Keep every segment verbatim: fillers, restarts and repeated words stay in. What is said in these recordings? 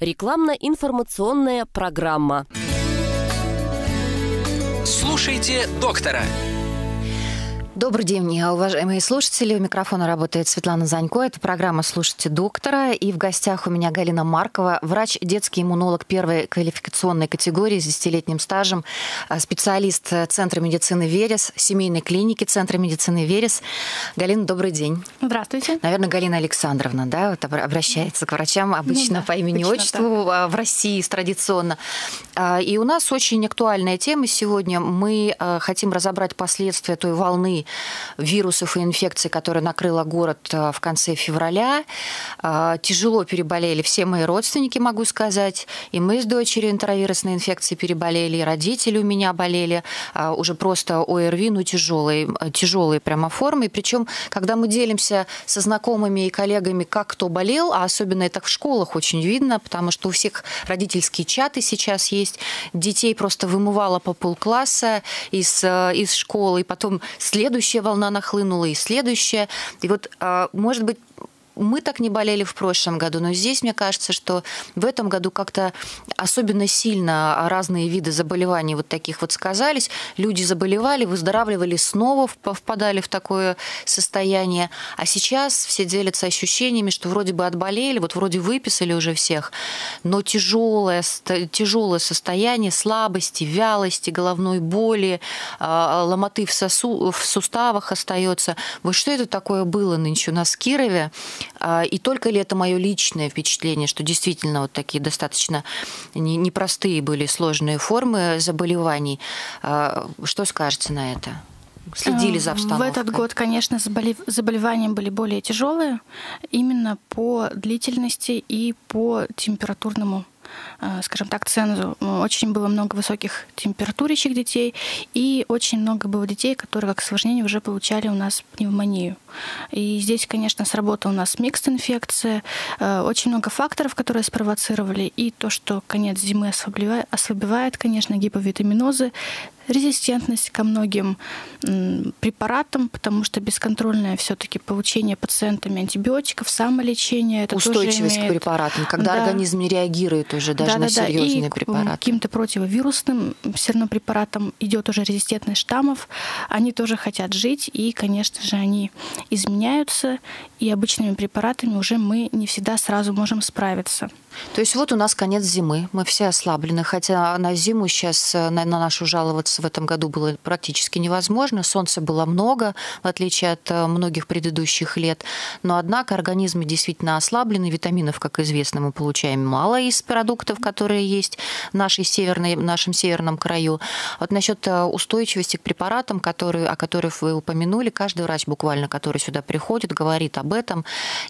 Рекламно-информационная программа. Слушайте доктора. Добрый день, уважаемые слушатели. У микрофона работает Светлана Занько. Это программа «Слушайте доктора». И в гостях у меня Галина Маркова, врач, детский иммунолог первой квалификационной категории с десятилетним стажем, специалист Центра медицины «Верес», семейной клиники Центра медицины «Верес». Галина, добрый день. Здравствуйте. Наверное, Галина Александровна, да, вот обращается к врачам обычно ну, да, по имени-отчеству в России традиционно. И у нас очень актуальная тема сегодня. Мы хотим разобрать последствия той волны вирусов и инфекций, которая накрыла город в конце февраля. Тяжело переболели все мои родственники, могу сказать. И мы с дочерью энтеровирусной инфекцией переболели, и родители у меня болели. Уже просто ОРВИ, ну, тяжелые, тяжелые прямо формы. Причем, когда мы делимся со знакомыми и коллегами, как кто болел, а особенно это в школах очень видно, потому что у всех родительские чаты сейчас есть. Детей просто вымывало по полкласса из, из школы, и потом следующая волна нахлынула, и следующая. И вот, может быть, мы так не болели в прошлом году, но здесь, мне кажется, что в этом году как-то особенно сильно разные виды заболеваний вот таких вот сказались. Люди заболевали, выздоравливали, снова впадали в такое состояние. А сейчас все делятся ощущениями, что вроде бы отболели, вот вроде выписали уже всех, но тяжелое, тяжелое состояние слабости, вялости, головной боли, ломоты в, сосу, в суставах остается. Вот что это такое было нынче у нас в Кирове? И только ли это мое личное впечатление, что действительно вот такие достаточно непростые были сложные формы заболеваний? Что скажете на это? Следили за обстановкой? В этот год, конечно, заболевания были более тяжелые именно по длительности и по температурному, скажем так, цензу. Очень было много высоких температурящих детей, и очень много было детей, которые как осложнение уже получали у нас пневмонию. И здесь, конечно, сработала у нас микс-инфекция, очень много факторов, которые спровоцировали, и то, что конец зимы ослабевает, ослабевает, конечно, гиповитаминозы, резистентность ко многим препаратам, потому что бесконтрольное все-таки получение пациентами антибиотиков, самолечение, это устойчивость тоже имеет... к препаратам, когда да. организм не реагирует уже даже да, на да, серьезные да. препараты. И каким-то противовирусным все равно препаратам идет уже резистентность штаммов, они тоже хотят жить, и, конечно же, они изменяются, и обычными препаратами уже мы не всегда сразу можем справиться. То есть вот у нас конец зимы, мы все ослаблены, хотя на зиму сейчас на нашу жаловаться в этом году было практически невозможно, солнца было много, в отличие от многих предыдущих лет, но однако организмы действительно ослаблены, витаминов, как известно, мы получаем мало из продуктов, которые есть в, нашей северной, в нашем северном краю. Вот насчет устойчивости к препаратам, которые, о которых вы упомянули, каждый врач буквально, который сюда приходит, говорит об этом,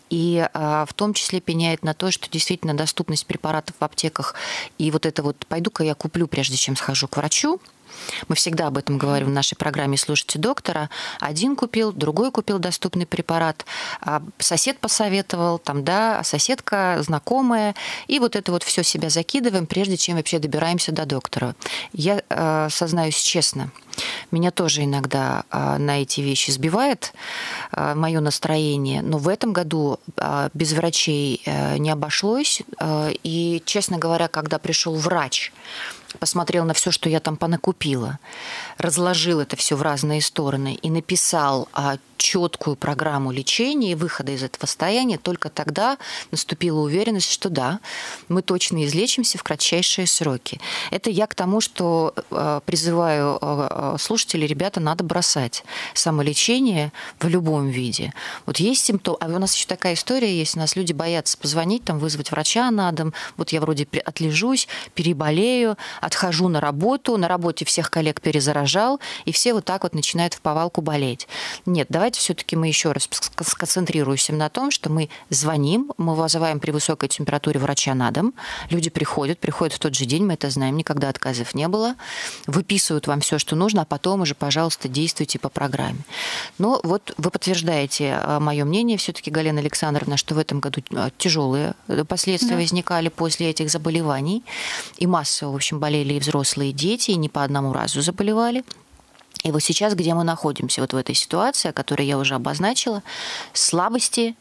и в том числе пеняет на то, что действительно достаточно доступность препаратов в аптеках. И вот это вот пойду-ка я куплю, прежде чем схожу к врачу. Мы всегда об этом говорим в нашей программе «Слушайте доктора». Один купил, другой купил доступный препарат, сосед посоветовал, там, да, соседка, знакомая. И вот это вот все себя закидываем, прежде чем вообще добираемся до доктора. Я э, сознаюсь честно, меня тоже иногда э, на эти вещи сбивает э, мое настроение, но в этом году э, без врачей э, не обошлось. Э, и, честно говоря, когда пришел врач, посмотрел на все, что я там понакупила, разложил это все в разные стороны и написал четкую программу лечения и выхода из этого состояния, только тогда наступила уверенность, что да, мы точно излечимся в кратчайшие сроки. Это я к тому, что призываю слушателей, ребята, надо бросать самолечение в любом виде. Вот есть симптомы, а у нас еще такая история есть, у нас люди боятся позвонить, там, вызвать врача на дом, вот я вроде отлежусь, переболею, отхожу на работу, на работе всех коллег перезаражал, и все вот так вот начинают в повалку болеть. Нет, давайте все-таки мы еще раз сконцентрируемся на том, что мы звоним, мы вызываем при высокой температуре врача на дом, люди приходят, приходят в тот же день, мы это знаем, никогда отказов не было, выписывают вам все, что нужно, а потом уже, пожалуйста, действуйте по программе. Но вот вы подтверждаете мое мнение все-таки, Галина Александровна, что в этом году тяжелые последствия да. возникали после этих заболеваний, и массово, в общем, болели и взрослые, и дети, и не по одному разу заболевали. И вот сейчас, где мы находимся, вот в этой ситуации, о которой я уже обозначила, слабости,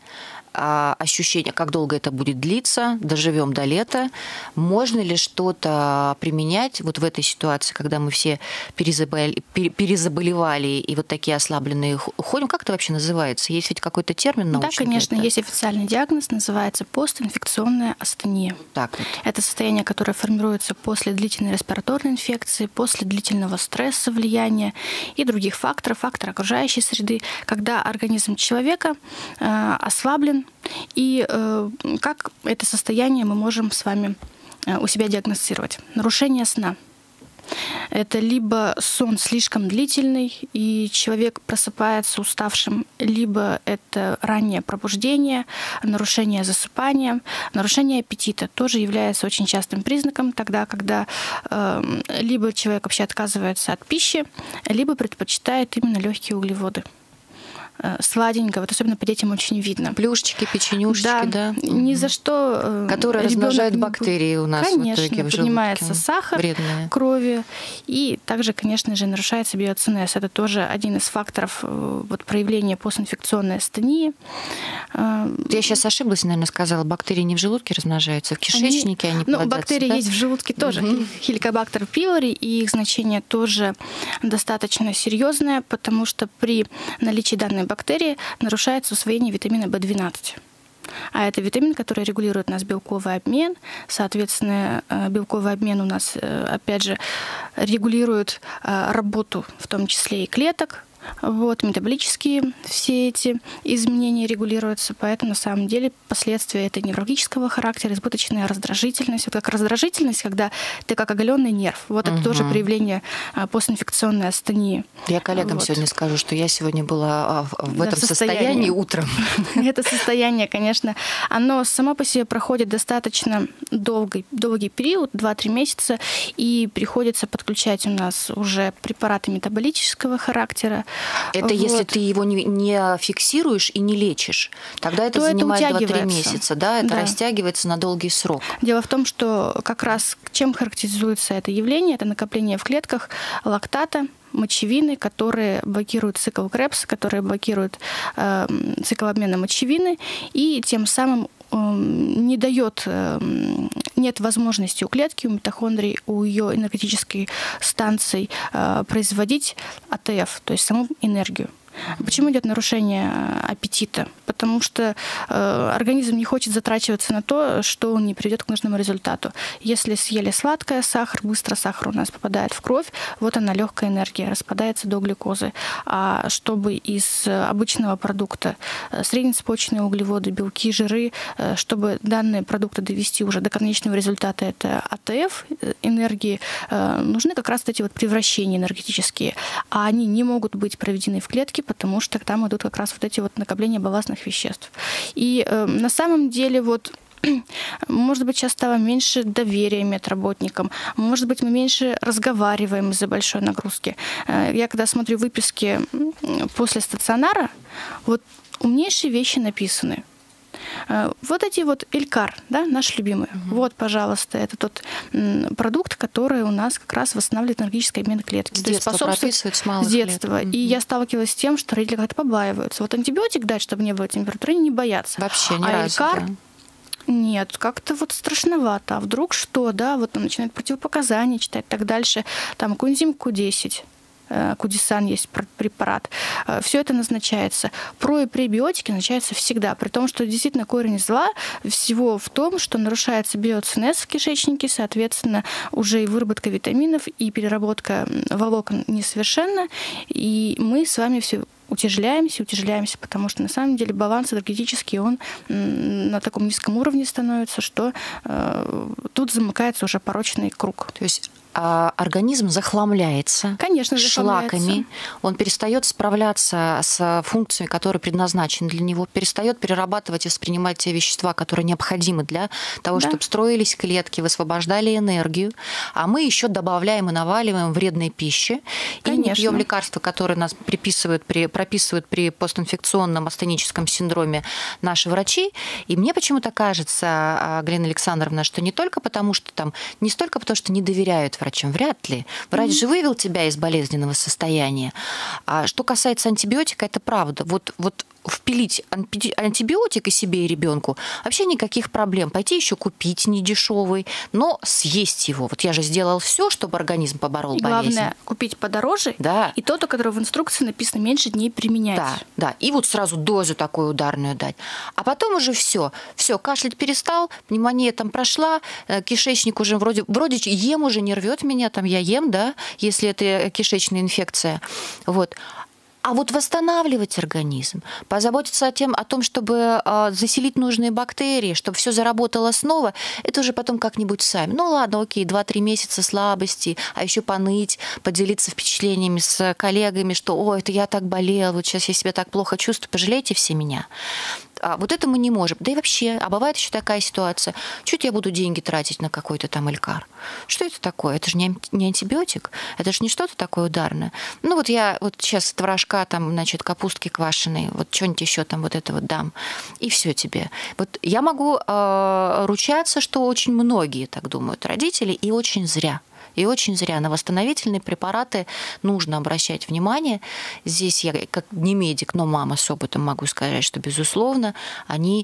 ощущение, как долго это будет длиться, доживем до лета. Можно ли что-то применять вот в этой ситуации, когда мы все перезаболели, перезаболевали и вот такие ослабленные ходим? Как это вообще называется? Есть ведь какой-то термин научный? Да, конечно, есть официальный диагноз, называется постинфекционная астения. Так вот. Это состояние, которое формируется после длительной респираторной инфекции, после длительного стресса, влияния и других факторов, факторов окружающей среды, когда организм человека э, ослаблен, и э, как это состояние мы можем с вами э, у себя диагностировать. Нарушение сна. Это либо сон слишком длительный, и человек просыпается уставшим, либо это раннее пробуждение, нарушение засыпания, нарушение аппетита тоже является очень частым признаком тогда, когда э, либо человек вообще отказывается от пищи, либо предпочитает именно легкие углеводы. Сладенько, вот особенно по детям очень видно. Плюшечки, печенюшечки, да. да? Ни за что. Которые размножают бактерии у нас конечно, в итоге в желудке. Поднимается сахар Вредные. Крови. И также, конечно же, нарушается биоцинез. Это тоже один из факторов вот, проявления постинфекционной астении. Я сейчас ошиблась, наверное, сказала, бактерии не в желудке размножаются, в кишечнике они, они плодятся. Ну, бактерии да? есть в желудке тоже. Mm-hmm. Хеликобактер пилори, и их значение тоже достаточно серьезное, потому что при наличии данной бактерии нарушается усвоение витамина бэ двенадцать. А это витамин, который регулирует у нас белковый обмен. Соответственно, белковый обмен у нас, опять же, регулирует работу, в том числе и клеток. Вот, метаболические все эти изменения регулируются, поэтому на самом деле последствия это неврологического характера, избыточная раздражительность. Вот как раздражительность, когда ты как оголенный нерв. Вот угу. это тоже проявление постинфекционной астении. Я коллегам вот. сегодня скажу, что я сегодня была в да, этом в состоянии. состоянии утром. Это состояние, конечно, оно само по себе проходит достаточно долгий, долгий период, два-три месяца, и приходится подключать у нас уже препараты метаболического характера. Это вот. Если ты его не, не фиксируешь и не лечишь, тогда это то занимает это два-три месяца, да, это да. растягивается на долгий срок. Дело в том, что как раз чем характеризуется это явление, это накопление в клетках лактата, мочевины, которые блокируют цикл Кребса, которые блокируют э, цикл обмена мочевины, и тем самым э, не дает, э, нет возможности у клетки, у митохондрий, у ее энергетической станции э, производить а тэ эф, то есть саму энергию. Почему идет нарушение аппетита? Потому что э, организм не хочет затрачиваться на то, что он не приведет к нужному результату. Если съели сладкое, сахар, быстро сахар у нас попадает в кровь, вот она легкая энергия, распадается до глюкозы. А чтобы из обычного продукта среднецепочечные углеводы, белки, жиры, чтобы данные продукты довести уже до конечного результата, это а тэ эф энергии, нужны как раз вот эти вот превращения энергетические. А они не могут быть проведены в клетке, потому что там идут как раз вот эти вот накопления балластных веществ. И э, на самом деле вот может быть, сейчас стало меньше доверия медработникам, может быть, мы меньше разговариваем из-за большой нагрузки. Я когда смотрю выписки после стационара, вот умнейшие вещи написаны. Вот эти вот Элькар, да, наш любимый. Угу. Вот, пожалуйста, это тот продукт, который у нас как раз восстанавливает энергетический обмен клетки. С детства прописывают с малых С детства. лет. И я сталкивалась с тем, что родители как-то побаиваются. Вот антибиотик дать, чтобы не было температуры, они не боятся. Вообще ни а разу, Элькар, да. Нет, как-то вот страшновато. А вдруг что, да, вот там начинают противопоказания читать и так дальше. Там коэнзим ку десять. Кудисан есть препарат. Все это назначается. Про- и пребиотики назначаются всегда, при том, что действительно корень зла всего в том, что нарушается биоцинез в кишечнике, соответственно, уже и выработка витаминов, и переработка волокон несовершенна, и мы с вами все утяжеляемся, утяжеляемся, потому что на самом деле баланс энергетический, он на таком низком уровне становится, что э, тут замыкается уже порочный круг. То есть а организм захламляется, Конечно, захламляется. шлаками, он перестает справляться с функциями, которые предназначены для него, перестает перерабатывать и воспринимать те вещества, которые необходимы для того, да. чтобы строились клетки, высвобождали энергию, а мы еще добавляем и наваливаем вредной пищи, Конечно. и не пьем лекарства, которые нас приписывают при, прописывают при постинфекционном астеническом синдроме наши врачи. И мне почему-то кажется, Галина Александровна, что не только потому, что там, не столько потому, что не доверяют врачам, вряд ли. Врач mm-hmm. же вывел тебя из болезненного состояния. А что касается антибиотика, это правда. Вот, вот впилить антибиотик и себе, и ребенку, вообще никаких проблем. Пойти еще купить недешевый, но съесть его. Вот я же сделал все, чтобы организм поборол и болезнь. Главное, купить подороже, да. и тот, у которого в инструкции написано меньше дней применять. Да, да. И вот сразу дозу такую ударную дать. А потом уже все. Все, кашлять перестал, пневмония там прошла, кишечник уже вроде, вроде ем уже не рвет меня, там я ем, да, если это кишечная инфекция. Вот. А вот восстанавливать организм, позаботиться о, тем, о том, чтобы заселить нужные бактерии, чтобы все заработало снова, это уже потом как-нибудь сами. Ну ладно, окей, два-три месяца слабости, а еще поныть, поделиться впечатлениями с коллегами, что «Ой, это я так болел, вот сейчас я себя так плохо чувствую, пожалейте все меня». А вот это мы не можем. Да и вообще, а бывает еще такая ситуация. Чуть я буду деньги тратить на какой-то там элькар. Что это такое? Это же не антибиотик, это же не что-то такое ударное. Ну вот я вот сейчас творожка, там, значит, капустки квашеной, вот что-нибудь еще там вот это вот дам, и все тебе. Вот я могу э, ручаться, что очень многие так думают, родители, и очень зря. И очень зря. На восстановительные препараты нужно обращать внимание. Здесь я, как не медик, но мама с опытом могу сказать, что, безусловно, они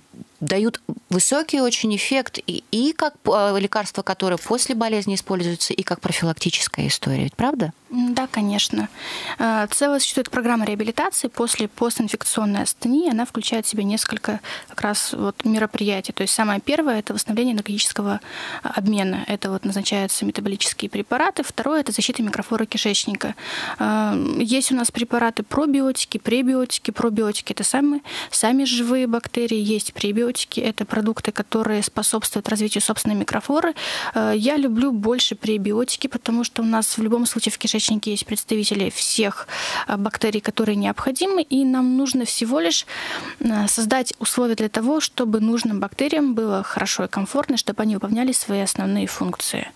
дают высокий очень эффект и, и как лекарства, которые после болезни используются, и как профилактическая история. Ведь правда? Да, конечно. Целая существует программа реабилитации после постинфекционной астении. Она включает в себя несколько как раз вот мероприятий. То есть самое первое – это восстановление энергетического обмена. Это вот назначаются метаболические препараты. Второе – это защита микрофлоры кишечника. Есть у нас препараты пробиотики, пребиотики. Пробиотики – это сами, сами живые бактерии. Есть пребиотики. Это продукты, которые способствуют развитию собственной микрофлоры. Я люблю больше пребиотики, потому что у нас в любом случае в кишечнике есть представители всех бактерий, которые необходимы, и нам нужно всего лишь создать условия для того, чтобы нужным бактериям было хорошо и комфортно, чтобы они выполняли свои основные функции.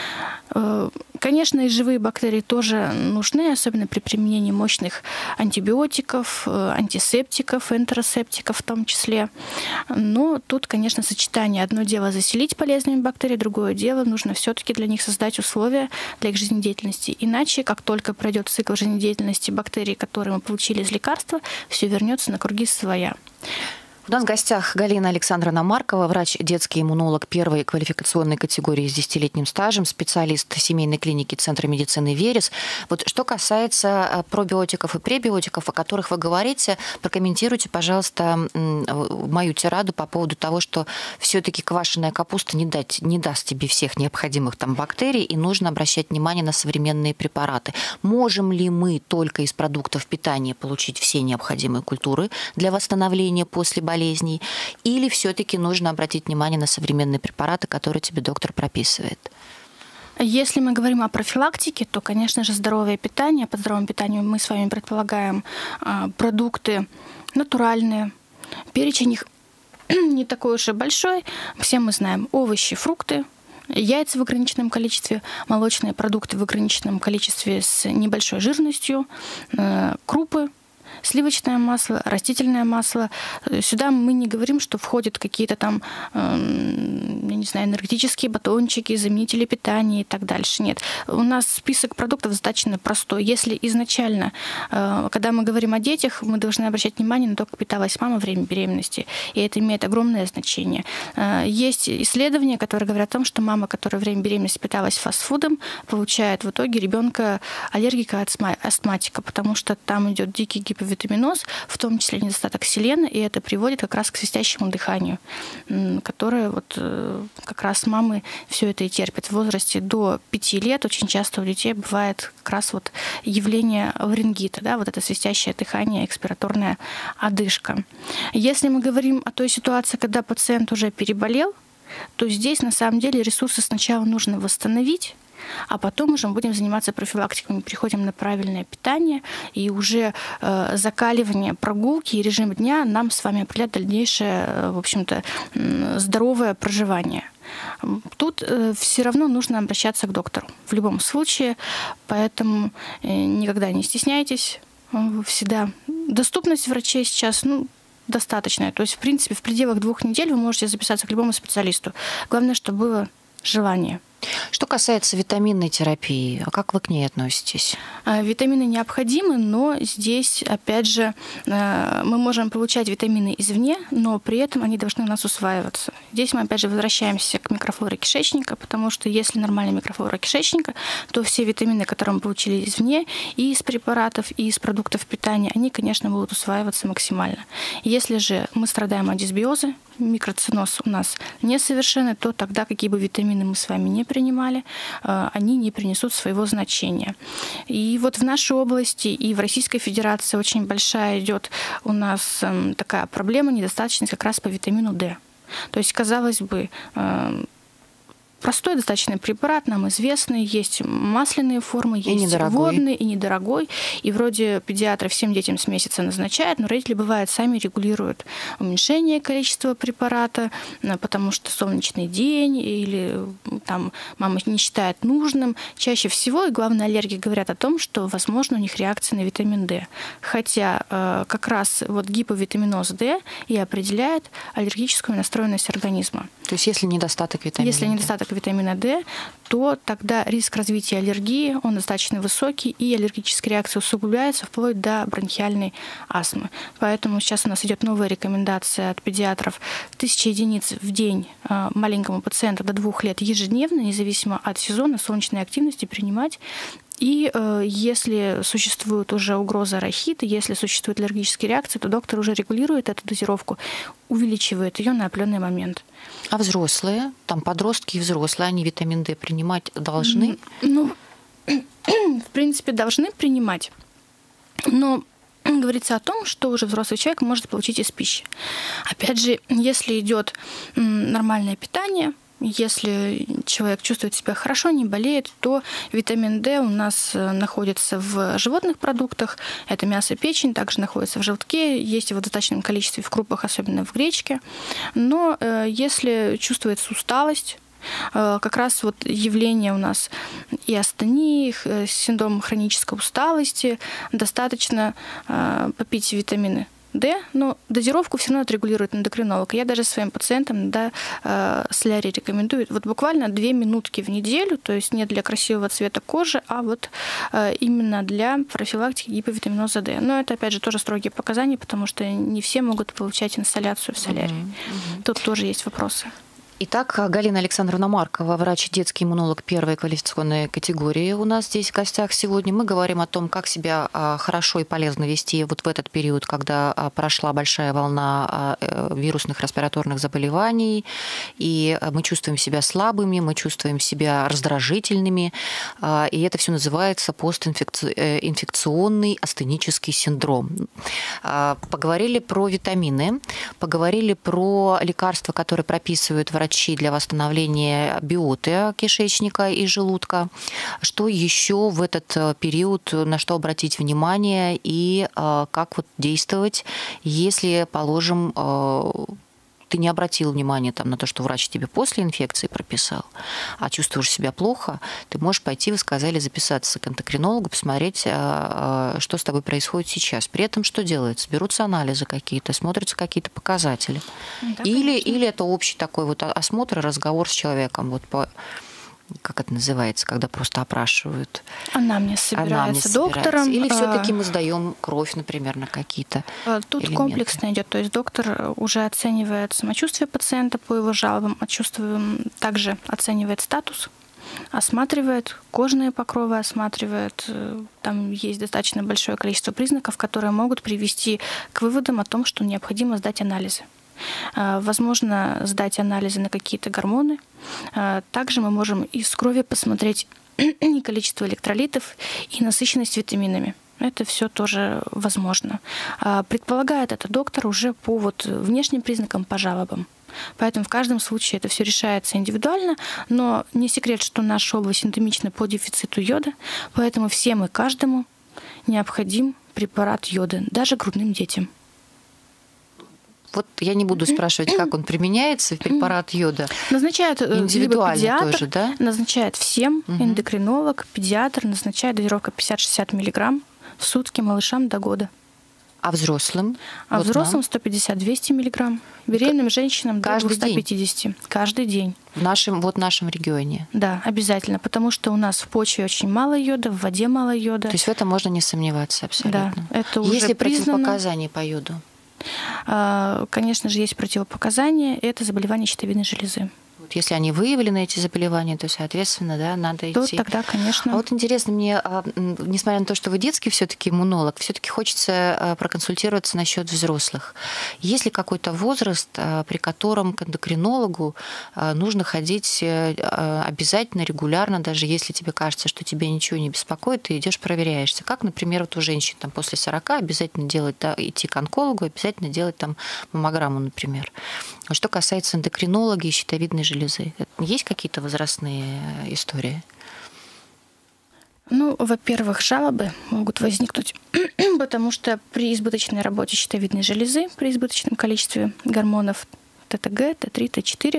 Конечно, и живые бактерии тоже нужны, особенно при применении мощных антибиотиков, антисептиков, энтеросептиков в том числе. Но тут, конечно, сочетание. Одно дело заселить полезными бактериями, другое дело нужно все-таки для них создать условия для их жизнедеятельности. Иначе, как только пройдет цикл жизнедеятельности бактерий, которые мы получили из лекарства, все вернется на круги своя. У нас в гостях Галина Александровна Маркова, врач, детский иммунолог первой квалификационной категории с десятилетним стажем, специалист семейной клиники Центра медицины «Верес». Вот что касается пробиотиков и пребиотиков, о которых вы говорите, прокомментируйте, пожалуйста, мою тираду по поводу того, что все-таки квашеная капуста не, дать, не даст тебе всех необходимых там бактерий, и нужно обращать внимание на современные препараты. Можем ли мы только из продуктов питания получить все необходимые культуры для восстановления после болезни? болезней, или все-таки нужно обратить внимание на современные препараты, которые тебе доктор прописывает? Если мы говорим о профилактике, то, конечно же, здоровое питание. Под здоровым питанием мы с вами предполагаем продукты натуральные. Перечень их не такой уж и большой. Все мы знаем овощи, фрукты, яйца в ограниченном количестве, молочные продукты в ограниченном количестве с небольшой жирностью, крупы, сливочное масло, растительное масло. Сюда мы не говорим, что входят какие-то там, я не знаю, энергетические батончики, заменители питания и так дальше. Нет. У нас список продуктов достаточно простой. Если изначально, когда мы говорим о детях, мы должны обращать внимание на то, как питалась мама во время беременности, и это имеет огромное значение. Есть исследования, которые говорят о том, что мама, которая во время беременности питалась фастфудом, получает в итоге ребенка аллергика, астматика, потому что там идет дикий гиповитаминоз, в том числе недостаток селена, и это приводит как раз к свистящему дыханию, которое вот как раз мамы все это и терпят. В возрасте до пяти лет очень часто у детей бывает как раз вот явление ларингита, да, вот это свистящее дыхание, экспираторная одышка. Если мы говорим о той ситуации, когда пациент уже переболел, то здесь на самом деле ресурсы сначала нужно восстановить, а потом уже мы будем заниматься профилактикой. Мы переходим на правильное питание, и уже э, закаливание, прогулки и режим дня нам с вами определят дальнейшее, э, в общем-то, э, здоровое проживание. Тут э, все равно нужно обращаться к доктору в любом случае, поэтому э, никогда не стесняйтесь. Всегда доступность врачей сейчас, ну, достаточная. То есть, в принципе, в пределах двух недель вы можете записаться к любому специалисту. Главное, чтобы было желание. Что касается витаминной терапии, а как вы к ней относитесь? Витамины необходимы, но здесь, опять же, мы можем получать витамины извне, но при этом они должны у нас усваиваться. Здесь мы, опять же, возвращаемся к микрофлоре кишечника, потому что если нормальная микрофлора кишечника, то все витамины, которые мы получили извне, и из препаратов, и из продуктов питания, они, конечно, будут усваиваться максимально. Если же мы страдаем от дисбиоза, микроциноз у нас несовершенный, то тогда какие бы витамины мы с вами не принимали, они не принесут своего значения. И вот в нашей области и в Российской Федерации очень большая идет у нас такая проблема, недостаточность как раз по витамину D. То есть, казалось бы, простой достаточно препарат, нам известный, есть масляные формы, есть недорогой. водные и недорогой. И вроде педиатры всем детям с месяца назначают, но родители, бывает, сами регулируют уменьшение количества препарата, потому что солнечный день или там мама не считает нужным. Чаще всего, и главные аллергики говорят о том, что, возможно, у них реакция на витамин D. Хотя как раз вот гиповитаминоз D и определяет аллергическую настроенность организма. То есть если недостаток витамина Если D. недостаток витамина D, то тогда риск развития аллергии, он достаточно высокий, и аллергическая реакция усугубляется вплоть до бронхиальной астмы. Поэтому сейчас у нас идет новая рекомендация от педиатров: тысяча единиц в день маленькому пациенту до двух лет ежедневно, независимо от сезона, солнечной активности, принимать. И э, если существует уже угроза рахита, если существует аллергические реакции, то доктор уже регулирует эту дозировку, увеличивает ее на определенный момент. А взрослые, там подростки и взрослые, они витамин D принимать должны? Ну, в принципе, должны принимать. Но говорится о том, что уже взрослый человек может получить из пищи. Опять же, если идет нормальное питание, если человек чувствует себя хорошо, не болеет, то витамин D у нас находится в животных продуктах. Это мясо, печень, также находится в желтке, есть его в достаточном количестве в крупах, особенно в гречке. Но если чувствуется усталость, как раз вот явление у нас и астении, и синдром хронической усталости, достаточно попить витамины D, но дозировку все равно отрегулирует эндокринолог. Я даже своим пациентам да, солярий рекомендую вот буквально две минутки в неделю, то есть не для красивого цвета кожи, а вот именно для профилактики гиповитаминоза D. Но это, опять же, тоже строгие показания, потому что не все могут получать инсталляцию в солярии. Uh-huh, uh-huh. Тут тоже есть вопросы. Итак, Галина Александровна Маркова, врач и детский иммунолог первой квалификационной категории у нас здесь в гостях сегодня. Мы говорим о том, как себя хорошо и полезно вести вот в этот период, когда прошла большая волна вирусных респираторных заболеваний, и мы чувствуем себя слабыми, мы чувствуем себя раздражительными, и это все называется постинфекционный астенический синдром. Поговорили про витамины, поговорили про лекарства, которые прописывают врачи для восстановления биоты кишечника и желудка. Что еще в этот период, на что обратить внимание и как вот действовать, если, положим, ты не обратил внимания там, на то, что врач тебе после инфекции прописал, а чувствуешь себя плохо, ты можешь пойти, вы сказали, записаться к эндокринологу, посмотреть, что с тобой происходит сейчас. При этом что делается? Берутся анализы какие-то, смотрятся какие-то показатели. Да, или, или это общий такой вот осмотр, разговор с человеком, вот по... как это называется, когда просто опрашивают. Анамнез собирается Анамнез доктором. Собирается. Или все-таки мы сдаем кровь, например, на какие-то Тут элементы. Комплексно идет. То есть доктор уже оценивает самочувствие пациента по его жалобам, также оценивает статус, осматривает кожные покровы, осматривает. Там есть достаточно большое количество признаков, которые могут привести к выводам о том, что необходимо сдать анализы. Возможно, сдать анализы на какие-то гормоны. Также мы можем из крови посмотреть количество электролитов и насыщенность витаминами. Это все тоже возможно. Предполагает это доктор уже по вот внешним признакам, по жалобам. Поэтому в каждом случае это все решается индивидуально, но не секрет, что наша область эндемична по дефициту йода, поэтому всем и каждому необходим препарат йода, даже грудным детям. Вот я не буду спрашивать, как он применяется, препарат йода. Назначает индивидуально педиатр, тоже, да? Назначает всем, угу. эндокринолог, педиатр, назначает дозировка пятьдесят-шестьдесят миллиграмм в сутки малышам до года. А взрослым? А вот взрослым сто пятьдесят - двести миллиграмм. Беременным женщинам до двести пятьдесят. День? Каждый день. В нашем, вот нашем регионе? Да, обязательно, потому что у нас в почве очень мало йода, в воде мало йода. То есть в этом можно не сомневаться абсолютно? Да, это уже Есть ли признано. противопоказания по йоду? Конечно же, есть противопоказания. Это заболевание щитовидной железы. Если они выявлены, эти заболевания, то, соответственно, да, надо то идти. Тогда, конечно. А вот интересно мне, несмотря на то, что вы детский все-таки иммунолог, все-таки хочется проконсультироваться насчет взрослых. Есть ли какой-то возраст, при котором к эндокринологу нужно ходить обязательно, регулярно, даже если тебе кажется, что тебя ничего не беспокоит, ты идешь проверяешься? Как, например, вот у женщин там, после сорока обязательно делать, да, идти к онкологу, обязательно делать там маммограмму, например. А что касается эндокринологии и щитовидной железы, есть какие-то возрастные истории? Ну, во-первых, жалобы могут возникнуть, потому что при избыточной работе щитовидной железы, при избыточном количестве гормонов тэ тэ гэ, тэ три, тэ четыре,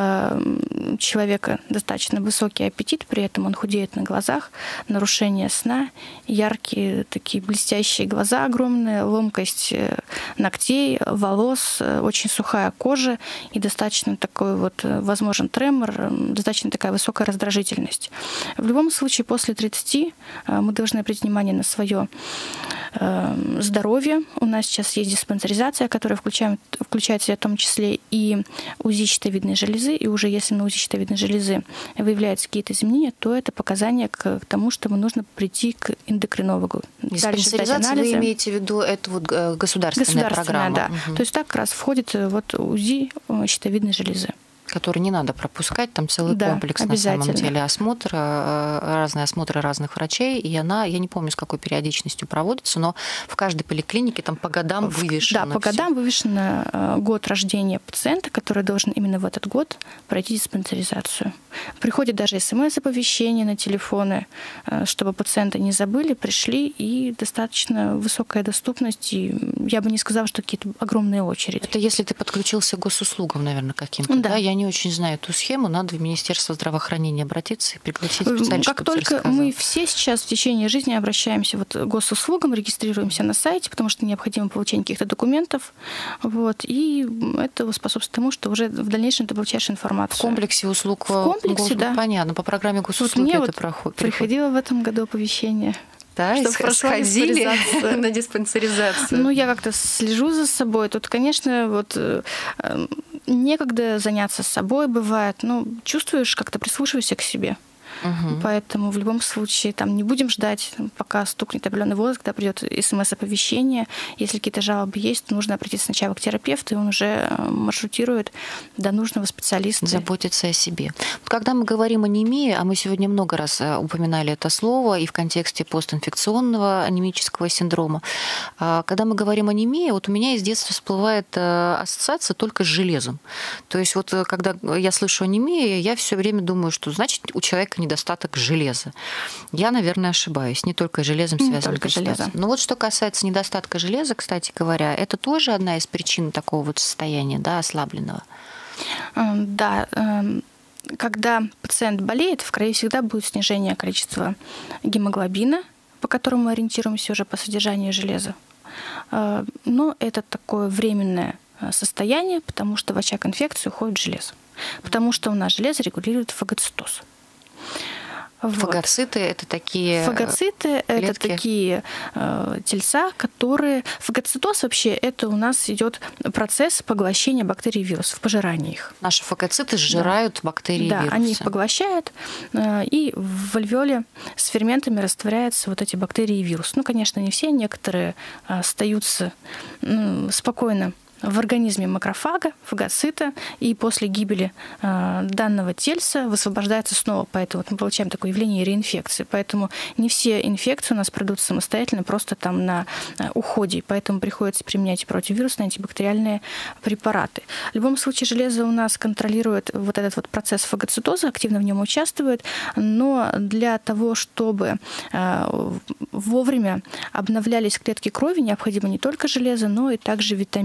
у человека достаточно высокий аппетит, при этом он худеет на глазах, нарушение сна, яркие такие блестящие глаза огромные, ломкость ногтей, волос, очень сухая кожа и достаточно такой вот возможен тремор, достаточно такая высокая раздражительность. В любом случае, после тридцати мы должны обратить внимание на свое здоровье. У нас сейчас есть диспансеризация, которая включает, включает в себя в том числе и УЗИ щитовидной железы, и уже если на УЗИ щитовидной железы выявляются какие-то изменения, то это показание к тому, что нужно прийти к эндокринологу. Диспансеризация, вы имеете в виду, это вот государственная, государственная программа? Да. Угу. То есть так как раз входит вот УЗИ щитовидной железы. Который не надо пропускать, там целый да, комплекс на самом деле осмотра, разные осмотры разных врачей, и она, я не помню, с какой периодичностью проводится, но в каждой поликлинике там по годам вывешено. Да, по всё. годам вывешено год рождения пациента, который должен именно в этот год пройти диспансеризацию. Приходит даже смс-оповещение на телефоны, чтобы пациенты не забыли, пришли, и достаточно высокая доступность, и я бы не сказала, что какие-то огромные очереди. Это если ты подключился к госуслугам, наверное, каким-то, да? Да. Я не очень знаю эту схему, надо в Министерство здравоохранения обратиться и пригласить специалиста. Как только мы все сейчас в течение жизни обращаемся вот к госуслугам, регистрируемся на сайте, потому что необходимо получение каких-то документов, вот, и это способствует тому, что уже в дальнейшем ты получаешь информацию. В комплексе услуг? В комплексе, гос... да. Понятно, по программе госуслуги вот мне это вот проходит. Приходило в этом году оповещение. Да, что сходили на диспансеризацию. Ну, я как-то слежу за собой. Тут, конечно, вот некогда заняться собой бывает. Ну, чувствуешь, как-то прислушиваешься к себе. Угу. Поэтому в любом случае там не будем ждать, пока стукнет определенный возраст, когда придет смс-оповещение. Если какие-то жалобы есть, то нужно обратиться сначала к терапевту, и он уже маршрутирует до нужного специалиста. Заботиться о себе. Когда мы говорим о анемии, а мы сегодня много раз упоминали это слово и в контексте постинфекционного анемического синдрома, когда мы говорим о анемии, вот у меня из детства всплывает ассоциация только с железом. То есть вот когда я слышу анемию, я все время думаю, что значит у человека недостаток железа. Я, наверное, ошибаюсь. Не только с железом связана констатация. Но вот что касается недостатка железа, кстати говоря, это тоже одна из причин такого вот состояния, да, ослабленного. Да. Когда пациент болеет, в крови всегда будет снижение количества гемоглобина, по которому мы ориентируемся уже по содержанию железа. Но это такое временное состояние, потому что в очаг инфекции уходит железо. Потому что у нас железо регулирует фагоцитоз. Вот. Фагоциты — это такие Фагоциты — это такие э, тельца, которые... Фагоцитоз вообще — это у нас идет процесс поглощения бактерий и вирусов, пожирания их. Наши фагоциты сжирают да. бактерии да, и вирусы. Да, они их поглощают, э, и в альвеоле с ферментами растворяются вот эти бактерии и вирусы. Ну, конечно, не все, некоторые э, остаются э, спокойно в организме макрофага, фагоцита, и после гибели э, данного тельца высвобождается снова. Поэтому вот мы получаем такое явление реинфекции. Поэтому не все инфекции у нас пройдут самостоятельно, просто там на э, уходе. Поэтому приходится применять противовирусные антибактериальные препараты. В любом случае железо у нас контролирует вот этот вот процесс фагоцитоза, активно в нем участвует, но для того, чтобы э, вовремя обновлялись клетки крови, необходимо не только железо, но и также витамины, в том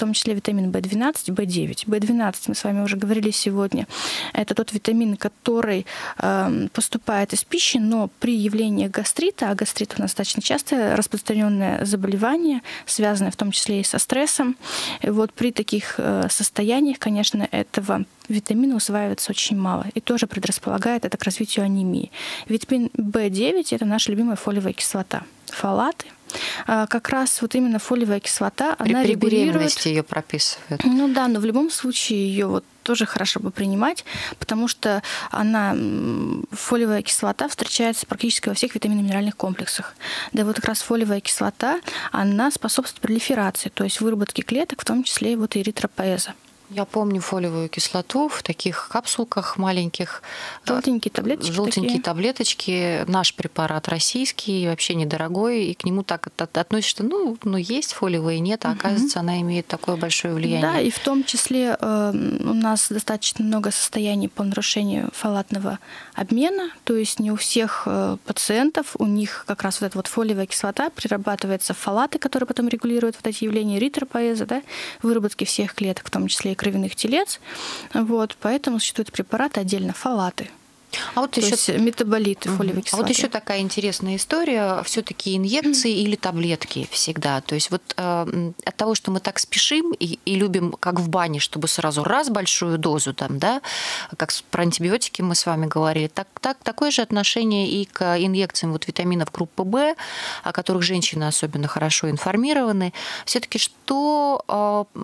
том числе витамин бэ двенадцать, бэ девять. бэ двенадцать, мы с вами уже говорили сегодня, это тот витамин, который э, поступает из пищи, но при явлении гастрита, а гастрит у нас достаточно часто распространенное заболевание, связанное в том числе и со стрессом, и вот при таких э, состояниях, конечно, этого витамина усваивается очень мало и тоже предрасполагает это к развитию анемии. Витамин бэ девять — это наша любимая фолиевая кислота. Фолаты. Как раз вот именно фолиевая кислота, При, она при регулирует... беременности ее прописывают. Ну да, но в любом случае ее вот тоже хорошо бы принимать, потому что она, фолиевая кислота, встречается практически во всех витаминно-минеральных комплексах. Да вот как раз фолиевая кислота, она способствует пролиферации, то есть выработке клеток, в том числе и вот эритропоэза. Я помню фолиевую кислоту в таких капсулках маленьких. Желтенькие таблеточки. Желтенькие такие. таблеточки. Наш препарат российский, вообще недорогой, и к нему так относишься, что ну, ну есть фолиевая, нет, а оказывается, угу. она имеет такое большое влияние. Да, и в том числе э, у нас достаточно много состояний по нарушению фолатного обмена, то есть не у всех э, пациентов, у них как раз вот эта вот фолиевая кислота прирабатывается в фолаты, которые потом регулируют вот эти явления эритропоэза, да, выработки всех клеток, в том числе и кровяных телец. Вот, поэтому существуют препараты отдельно, фолаты. А вот То еще есть метаболиты фолиевой кислоты. А вот еще такая интересная история: все-таки инъекции mm. или таблетки всегда. То есть вот э, от того, что мы так спешим и, и любим, как в бане, чтобы сразу раз большую дозу, там, да, как про антибиотики мы с вами говорили, так, так, такое же отношение и к инъекциям вот витаминов группы В, о которых женщины особенно хорошо информированы. Все-таки что э,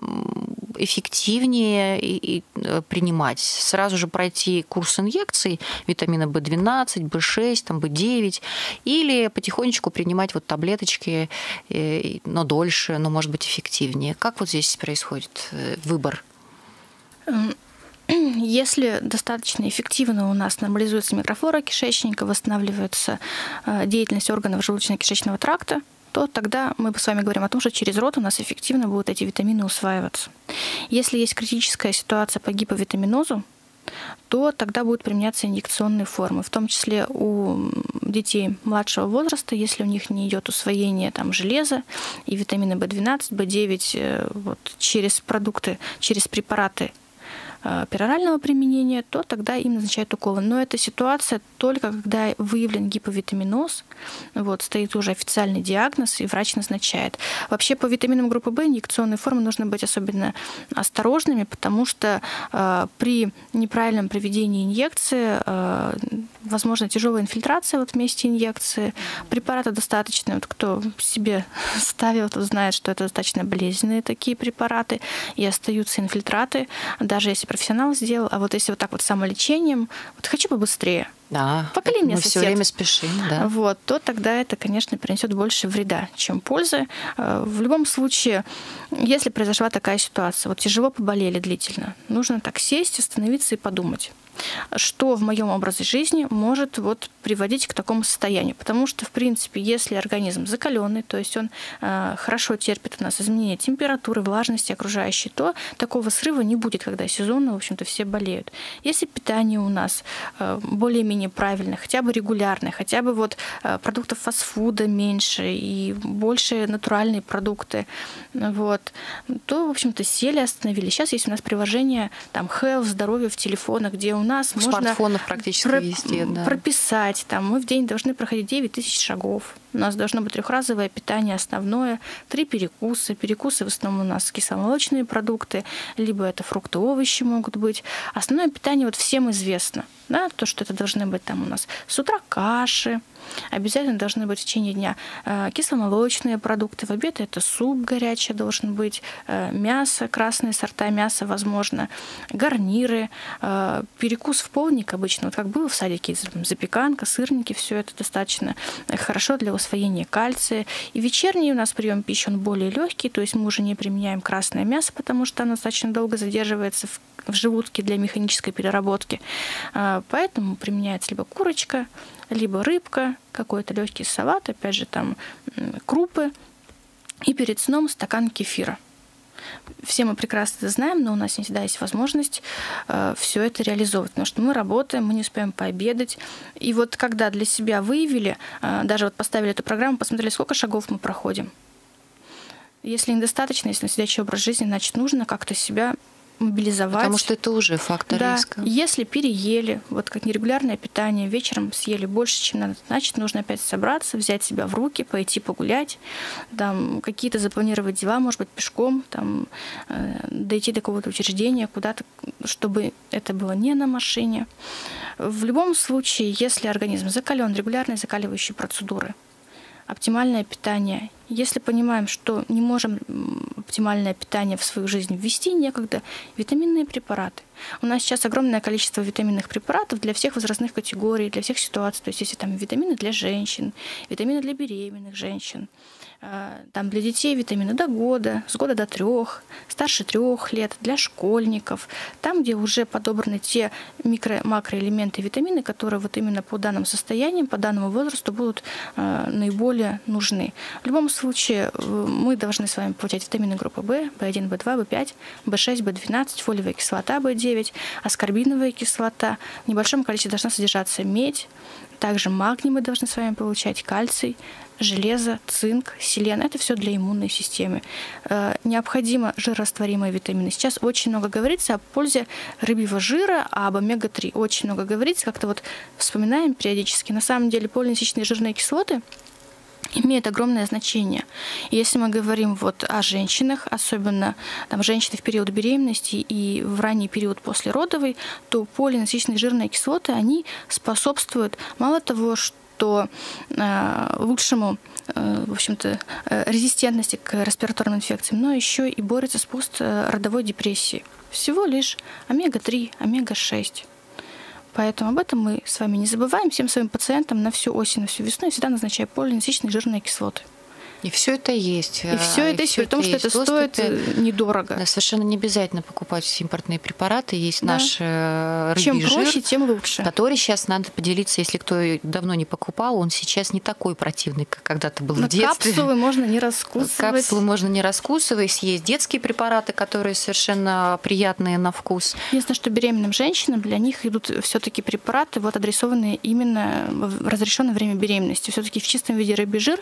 эффективнее и, и принимать? Сразу же пройти курс инъекций витамина бэ двенадцать, бэ шесть, там, бэ девять, или потихонечку принимать вот таблеточки, но дольше, но, может быть, эффективнее. Как вот здесь происходит выбор? Если достаточно эффективно у нас нормализуется микрофлора кишечника, восстанавливается деятельность органов желудочно-кишечного тракта, то тогда мы с вами говорим о том, что через рот у нас эффективно будут эти витамины усваиваться. Если есть критическая ситуация по гиповитаминозу, то тогда будут применяться инъекционные формы, в том числе у детей младшего возраста, если у них не идет усвоение там, железа и витамина бэ двенадцать, бэ девять вот, через продукты, через препараты перорального применения, то тогда им назначают уколы. Но эта ситуация только когда выявлен гиповитаминоз, вот, стоит уже официальный диагноз, и врач назначает. Вообще по витаминам группы В инъекционные формы нужно быть особенно осторожными, потому что э, при неправильном проведении инъекции э, возможно тяжелая инфильтрация вот, вместе инъекции. Препарата достаточно, вот, кто себе ставил, тот знает, что это достаточно болезненные такие препараты, и остаются инфильтраты, даже если профессионал сделал, а вот если вот так вот самолечением, вот хочу побыстрее. Да, поколи мне мы сосед. Все время спешим, да. Вот, то тогда это, конечно, принесет больше вреда, чем пользы. В любом случае, если произошла такая ситуация, вот тяжело поболели длительно, нужно так сесть, остановиться и подумать, что в моем образе жизни может вот приводить к такому состоянию. Потому что, в принципе, если организм закаленный, то есть он э, хорошо терпит у нас изменения температуры, влажности окружающей, то такого срыва не будет, когда сезонно, в общем-то, все болеют. Если питание у нас э, более-менее правильное, хотя бы регулярное, хотя бы вот э, продуктов фастфуда меньше и больше натуральные продукты, вот, то, в общем-то, сели, остановили. Сейчас есть у нас приложение там health, здоровье в телефонах, где у нас в можно смартфонах практически про- везде, да. прописать. Там, мы в день должны проходить девять тысяч шагов. У нас должно быть трехразовое питание основное, три перекуса. Перекусы в основном у нас кисломолочные продукты, либо это фрукты, овощи могут быть. Основное питание вот всем известно. Да? То, что это должны быть там у нас с утра каши, обязательно должны быть в течение дня кисломолочные продукты. В обед это суп горячий должен быть, мясо, красные сорта мяса, возможно, гарниры, перекус в полдник обычно, вот как было в садике, запеканка, сырники, все это достаточно хорошо для усвоения кальция. И вечерний у нас прием пищи, он более легкий, то есть мы уже не применяем красное мясо, потому что оно достаточно долго задерживается в, в желудке для механической переработки. Поэтому применяется либо курочка, либо рыбка, какой-то легкий салат, опять же, там крупы, и перед сном стакан кефира. Все мы прекрасно это знаем, но у нас не всегда есть возможность э, все это реализовывать, потому что мы работаем, мы не успеем пообедать. И вот когда для себя выявили, э, даже вот поставили эту программу, посмотрели, сколько шагов мы проходим. Если недостаточно, если сидячий образ жизни, значит, нужно как-то себя мобилизовать. Потому что это уже фактор да. риска. Если переели, вот как нерегулярное питание, вечером съели больше, чем надо, значит, нужно опять собраться, взять себя в руки, пойти погулять, там, какие-то запланировать дела, может быть, пешком, там, э, дойти до какого-то учреждения, куда-то, чтобы это было не на машине. В любом случае, если организм закален, регулярные закаливающие процедуры, оптимальное питание. Если понимаем, что не можем оптимальное питание в свою жизнь ввести, некогда, витаминные препараты. У нас сейчас огромное количество витаминных препаратов для всех возрастных категорий, для всех ситуаций. То есть если там витамины для женщин, витамины для беременных женщин, там для детей витамины до года, с года до трех, старше трех лет, для школьников, там, где уже подобраны те микро- макроэлементы и витамины, которые вот именно по данным состояниям, по данному возрасту будут э, наиболее нужны. В любом случае мы должны с вами получать витамины группы В, В один, В два, В пять, В шесть, В двенадцать, фолиевая кислота, В девять, аскорбиновая кислота. В небольшом количестве должна содержаться медь, также магний мы должны с вами получать, кальций, железо, цинк, селен. Это все для иммунной системы. Необходимо жирорастворимые витамины. Сейчас очень много говорится о пользе рыбьего жира, а об омега три. Очень много говорится, как-то вот вспоминаем периодически. На самом деле полиненасыщенные жирные кислоты имеет огромное значение. Если мы говорим вот о женщинах, особенно там, женщины в период беременности и в ранний период послеродовый, то полиненасыщенные жирные кислоты, они способствуют мало того, что э, лучшему э, в общем-то, э, резистентности к респираторным инфекциям, но еще и борются с постродовой депрессией. Всего лишь омега три, омега шесть. Поэтому об этом мы с вами не забываем. Всем своим пациентам на всю осень, на всю весну я всегда назначаю полиненасыщенные жирные кислоты. И все это есть. И все это есть, при том, что это стоит недорого. Да, совершенно не обязательно покупать импортные препараты. Есть да. наш рыбий Чем жир, проще, тем лучше. Который сейчас надо поделиться, если кто давно не покупал, он сейчас не такой противный, как когда-то был Но в детстве. Капсулы можно не раскусывать. Капсулы можно не раскусывать. Есть детские препараты, которые совершенно приятные на вкус. Единственное, что беременным женщинам, для них идут все-таки препараты, вот адресованные именно в разрешенное время беременности. Все-таки в чистом виде рыбий жир,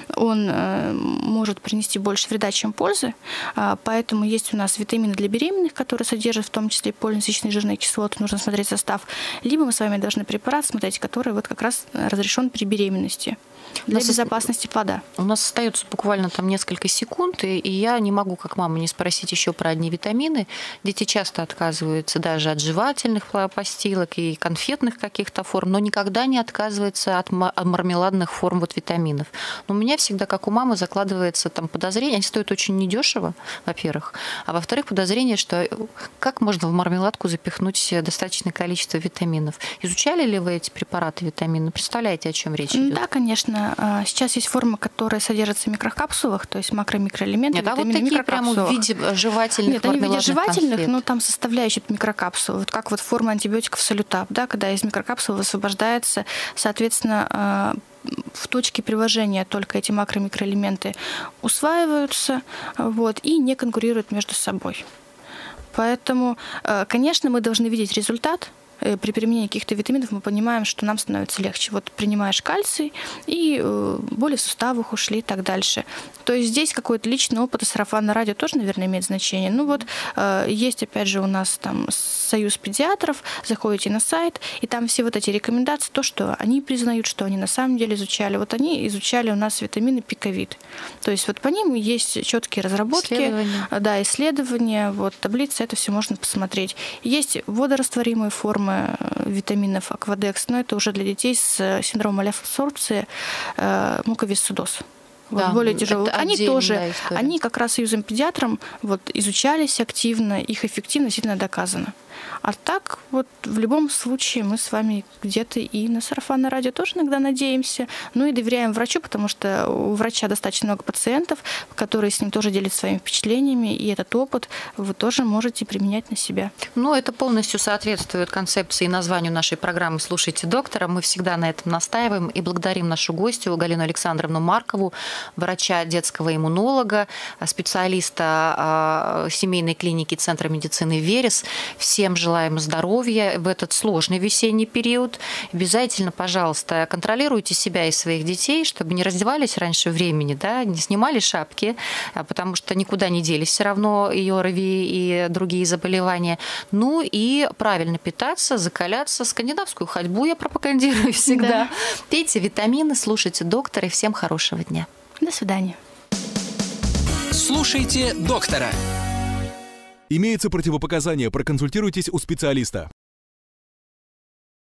он может принести больше вреда, чем пользы. Поэтому есть у нас витамины для беременных, которые содержат в том числе полиненасыщенные жирные кислоты. Нужно смотреть состав. Либо мы с вами должны препарат смотреть, который вот как раз разрешен при беременности. Для безопасности плода. У нас остается буквально там несколько секунд, и я не могу, как мама, не спросить еще про одни витамины. Дети часто отказываются даже от жевательных постилок и конфетных каких-то форм, но никогда не отказываются от мармеладных форм вот витаминов. Но у меня всегда, как у мамы, закладывается там подозрение, они стоят очень недешево, во-первых, а во-вторых, подозрение, что как можно в мармеладку запихнуть достаточное количество витаминов. Изучали ли вы эти препараты витамины? Представляете, о чем речь идет? Да, конечно. Сейчас есть формы, которые содержатся в микрокапсулах, то есть макро-микроэлементы, Нет, витамины а вот такие прямо в виде жевательных Нет, они в виде жевательных, конфет. но там составляющие микрокапсулы. Вот как вот форма антибиотиков салютап, да, когда из микрокапсулы высвобождается, соответственно, в точке приложения только эти макро-микроэлементы усваиваются, вот, и не конкурируют между собой. Поэтому, конечно, мы должны видеть результат. При применении каких-то витаминов мы понимаем, что нам становится легче. Вот принимаешь кальций, и боли в суставах ушли и так дальше. То есть здесь какой-то личный опыт, и сарафанное радио тоже, наверное, имеет значение. Ну вот есть, опять же, у нас там союз педиатров, заходите на сайт, и там все вот эти рекомендации, то, что они признают, что они на самом деле изучали. Вот они изучали у нас витамины пиковид. То есть вот по ним есть четкие разработки, исследования. Да, исследования, вот таблицы, это все можно посмотреть. Есть водорастворимые формы витаминов Аквадекс, но это уже для детей с синдромом малябсорбции, э, муковисцидоз. Вот, да, более тяжелые. Они тоже, да, они как раз союзом педиатром вот, изучались активно, их эффективность сильно доказана. А так, вот в любом случае мы с вами где-то и на сарафанное радио тоже иногда надеемся, ну и доверяем врачу, потому что у врача достаточно много пациентов, которые с ним тоже делятся своими впечатлениями, и этот опыт вы тоже можете применять на себя. Ну, это полностью соответствует концепции и названию нашей программы «Слушайте доктора». Мы всегда на этом настаиваем и благодарим нашу гостью Галину Александровну Маркову, врача детского иммунолога, специалиста семейной клиники Центра медицины «Верес». Все всем желаем здоровья в этот сложный весенний период. Обязательно, пожалуйста, контролируйте себя и своих детей, чтобы не раздевались раньше времени, да, не снимали шапки, потому что никуда не делись все равно и ОРВИ, и другие заболевания. Ну и правильно питаться, закаляться. Скандинавскую ходьбу я пропагандирую всегда. Да. Пейте витамины, слушайте доктора, и всем хорошего дня. До свидания. Слушайте доктора. Имеются противопоказания, проконсультируйтесь у специалиста.